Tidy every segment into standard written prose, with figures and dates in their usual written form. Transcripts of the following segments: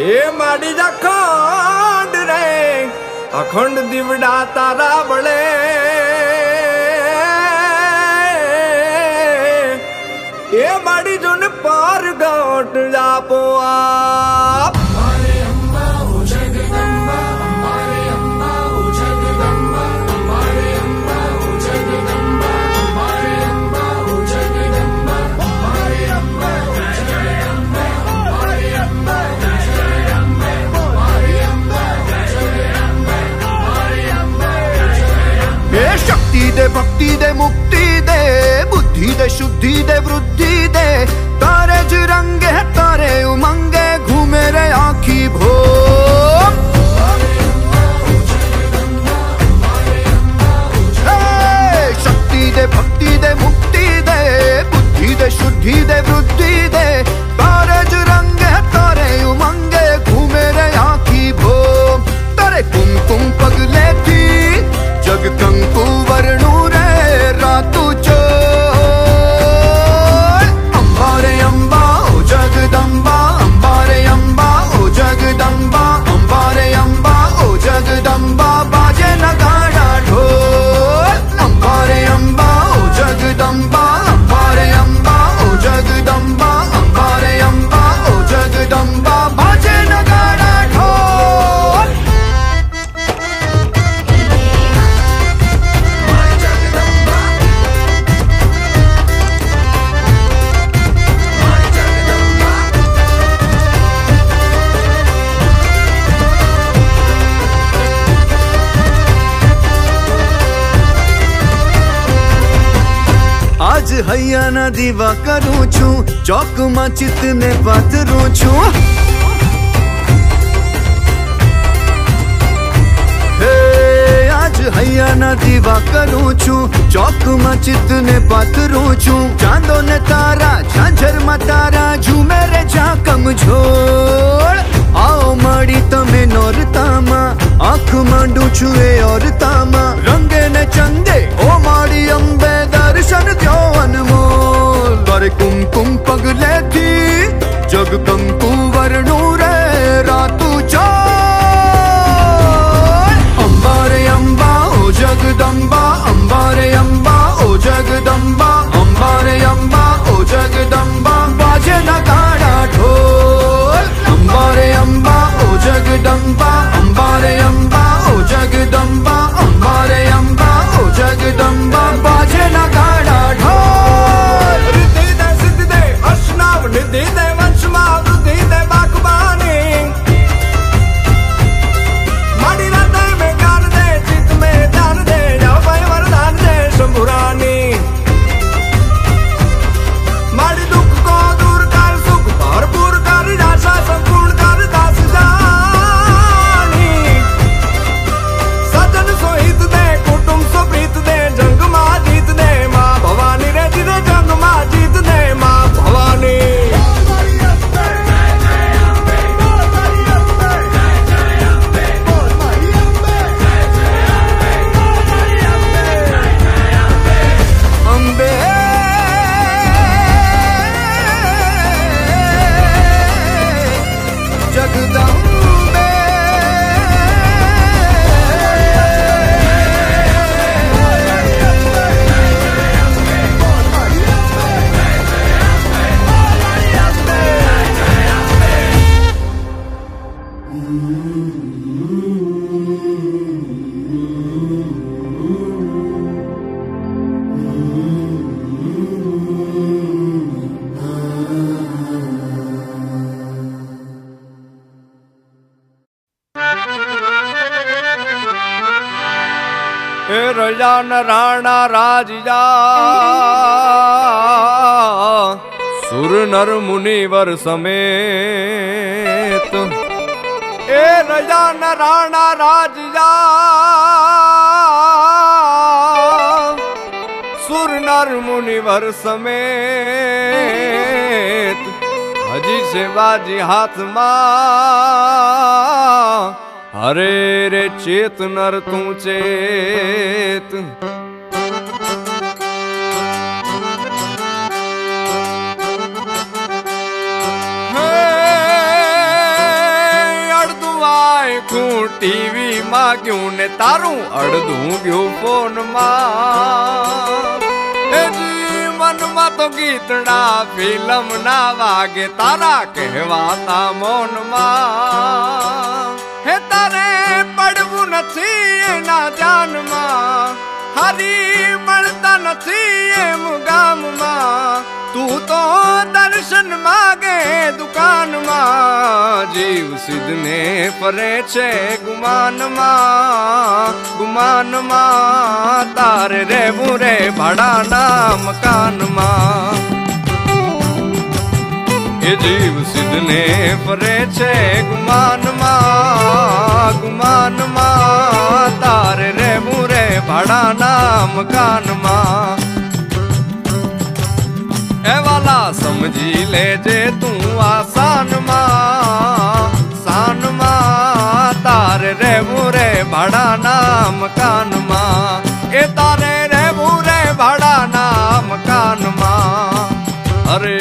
ए माड़ी जा खंड रे अखंड दिवड़ा तारा बड़े ए माड़ी जोन पार गोट जापो आप शक्ति दे भक्ति दे मुक्ति दे बुद्धि दे शुद्धि दे वृद्धि दे तारे जिरंगे तारे उमंगे घूमे रे आँखी भोग शक्ति दे भक्ति दे मुक्ति दे बुद्धि दे शुद्धि दे वृद्धि दे तारे जिरंगे तारे उमंगे घूमे रे आँखी भोग तारे कुमकुम पगले थी जग कंकु वर्णु रे रातु चो अंबारे अंबा ओ जगदंबा अंबारे अंबा ओ जगदंबा अंबारे अंबा ओ जगदंबा बाजे नगाड़ा ढोल अंबारे अंबा ओ जगदंबा अंबारे अंबा ओ जगदंबा अंबारे अंबा ओ जगदंबा बाजे नगाड़ा ढोल। आज हैया ना दीवा करूं छू चौक में चित ने पाथरूं छू आज हैया ना दीवा करूं छू चौक में चित ने पाथरूं छू चांदो ने तारा झांझर में तारा झूमे रे जा कमझोर आओ माड़ी तमे नोरतामा आँख मांडू छुए और तामा रंगे ने चंदे ओ माड़ी अंबे दर्शन द्यो अनमोल तारे कुमकुम पगले थी जग कंकु वर्णु रे रातु चोल अंबारे अंबा ओ जगदंबा अंबारे अंबा ओ जगदंबा अंबारे अंबा ओ जगदंबा बाजे नगाड़ा ढोल अंबारे अंबा ओ जगदंबा अंबारे अंबा ओ जगदंबा अंबारे अंबा ओ जगदंबा बाजे नगाड़ा ढोल। रिद्धि दे सिद्धि दे अष्टनाम निधि दे वंशमा वृद्धि दे बागबानी माड़ी राधे में ज्ञान दे चित में ध्यान दे अभय वरदान दे शंभुरानी माड़ी दुख को दूर कर सुख भरपूर कर आशा संपूर्ण कर दास जानी सजन सोहित दे कुटुंब सो प्रीत दे जंग मां जीत दे मां भवानी रे जिने जंग मां जीत दे मां भवानी अम्बे जगदम्बे रजा न राणा राजिया सुर नर मुनिवर समेत ए रजा न राणा राजिया सुर नर मुनिवर समेत हजी से बाजी हाथ मा हरे रे चेत नर तू चेत देखूं टीवी मां क्यों ने तारू अड़दूं क्यों फोन मां मन में तो गीतड़ा फिल्म ना वागे तारा कहवाता मौन मां हे तारे पड़वू नथी ना जान मां हरी मलता नथी मुगाम मां तू तो दर्शन मागे दुकान मां जीव सिद्धने परे छे गुमान मां तारे रे बुरे भाड़ा मकान मां ये जीव सिद्धने परे छे गुमान मां तारे रे बुरे भाड़ा मकान मां ए वाला समझी ले जे तू आसान मां तारे रे बुरे भाड़ा मकान मां ए तारे रे बुरे भाड़ा मकान मां अरे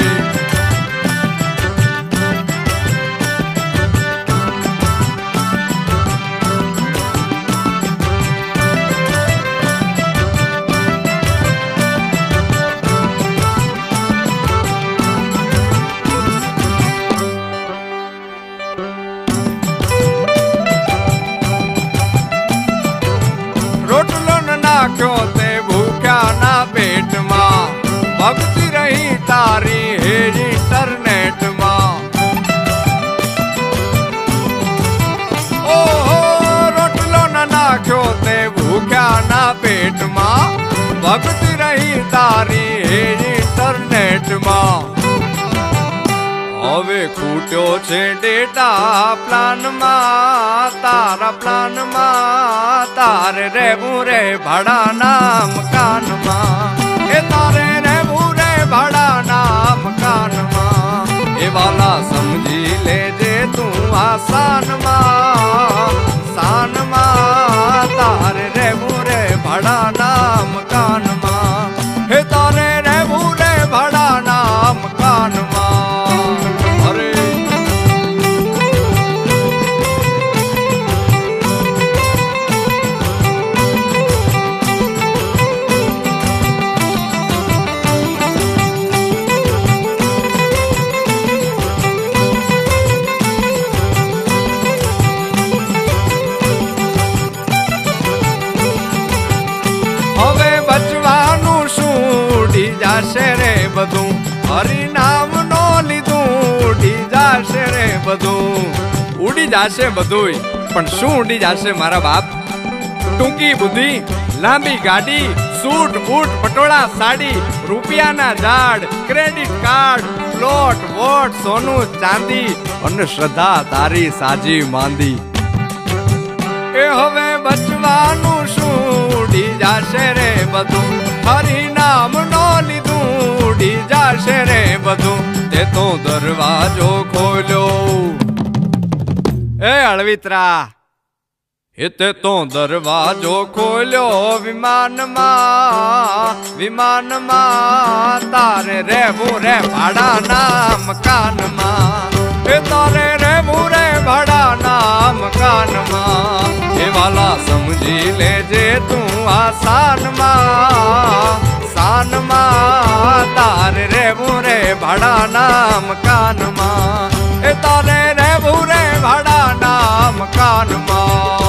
नाख्यो ते भूख्या ना पेट मां भक्ति रही तारी है इंटरनेट मां ओ रोटलो ना नाख्यो ते भूख्या ना पेट मां भक्ति रही तारी है इंटरनेट मां હવે ખૂટ્યો છે ડેટા પ્લાન માં તારા પ્લાન માં તારે રહેવું રે ભાડાના મકાનમાં એ તારે રહેવું રે ભાડાના મકાનમાં એ વાલા સમજી લેજે તું આસાનમાં તારે રહેવું રે ભાડાના મકાનમાં હે તારે રહેવું રે ભાડાના મકાનમાં जाशे रे बधू हरि नाम नो लीधू उड़ी जाशे रे बधू उड़ी जाशे बधुई पण शू उड़ी जाशे मारा बाप टूंकी बुद्धि लांबी गाड़ी सूट बूट पटोळा साड़ी रुपया ना झाड़ क्रेडिट कार्ड प्लॉट वोट सोनू चांदी और श्रद्धा तारी साजी मांदी ए हवे बचवानु शू उड़ी जाशे रे बधू हरि नाम नो लीधू उड़ी जाशे रे बधू ते तो दरवाजो खोलो ए अळवित्रा इते तो दरवाजो खोलो विमान मां तारे रहवू रे भाड़ा मकान मां ए तारे रहवू रे भाड़ा मकान मां ए वाला समझी ले जे तू आसान मां तारे रहवू रे भाड़ा मकान मां ए तारे रहवू रे भाड़ा मकान मां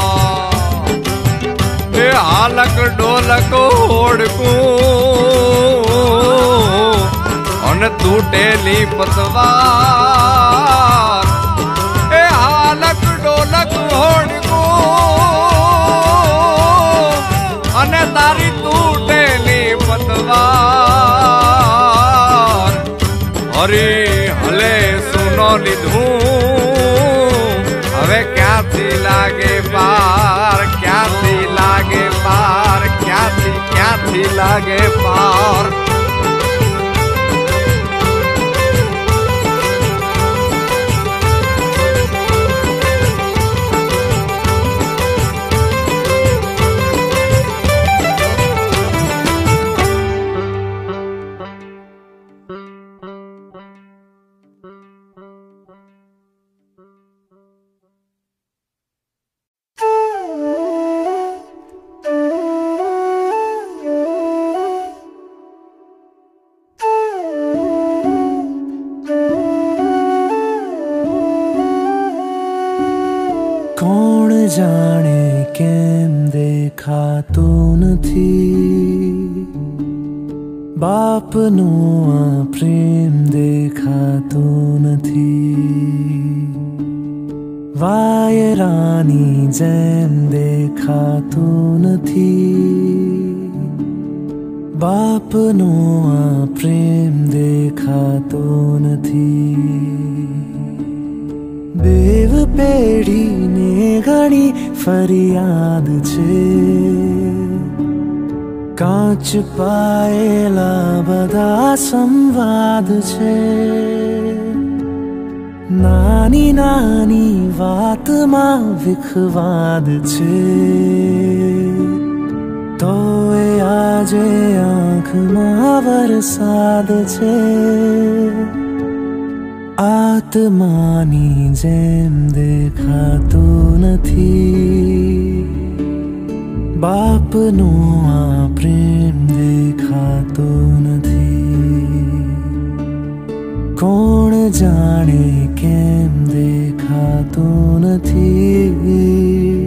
ए हालक डोलक ओढ़कू अन टूटेली पतवार ए हालक डोलक ओढ़कू अने तारी टूटेली पतवार अरे हले सुनो लीधू हवे क्याथी लागे पार क्याथी लागे पार क्याथी लागे पार કોણ જાણે કેમ દેખાતો નથી, બાપનો આ પ્રેમ દેખાતો નથી, વાયરાની જેમ દેખાતો નથી, બાપનો આ પ્રેમ દેખાતો નથી. બેવ પેઢીને ઘણી ફરિયાદ છે, કાચ પાયેલા બધા સંવાદ છે, નાની નાની વાતમાં વિખવાદ છે, તો એ આજે આંખમાં વરસાદ છે. આત્માની જેમ દેખાતો નથી, બાપનો આ પ્રેમ દેખાતો નથી. કોણ જાણે કેમ દેખાતો નથી,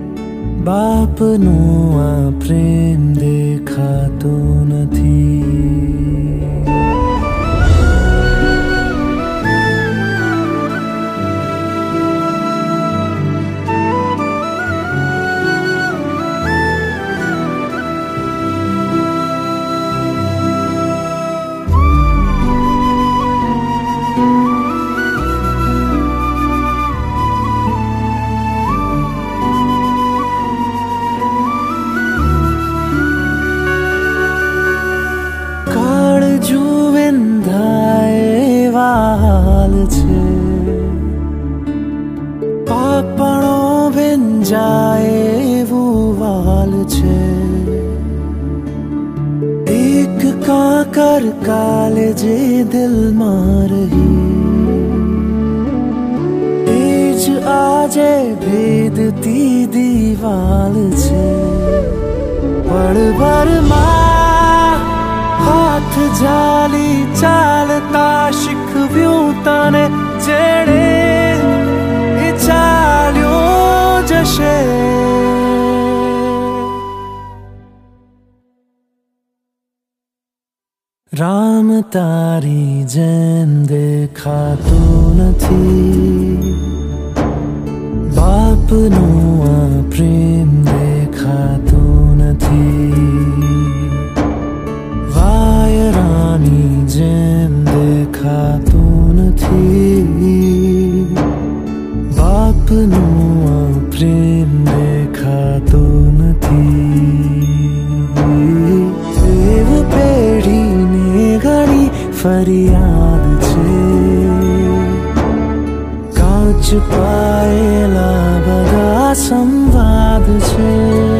બાપનો આ પ્રેમ દેખાતો નથી. પાપણો ભીંજાય એવું વાલ છે, એક કાકર કાલે જે દિલમાં રહી, એ જ આજે ભેદતી દીવાલ છે. પળભરમાં હાથ ઝાલી ચાલતા શીખવ્યું તને જેણે, એ ચાલ્યો જશે. રામ તારી જેમ દેખાતો નથી, બાપનો આ પ્રેમ દેખાતો નથી, વાયરાની જેમ દેખાતો નથી, બાપનો આ પ્રેમ દેખાતો નથી. દેવ પેઢીને ઘણી ફરિયાદ છે, કાચ પાયેલા બધા સંવાદ છે,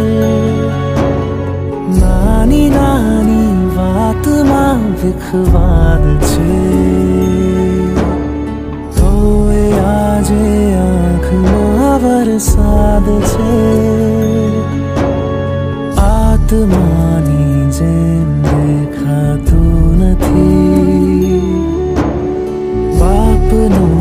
નાની નાની વાતમાં વિખવાદ છે, તો એ આજે આંખમાં વરસાદ છે. આત્માની જેમ દેખાતો નથી, બાપનો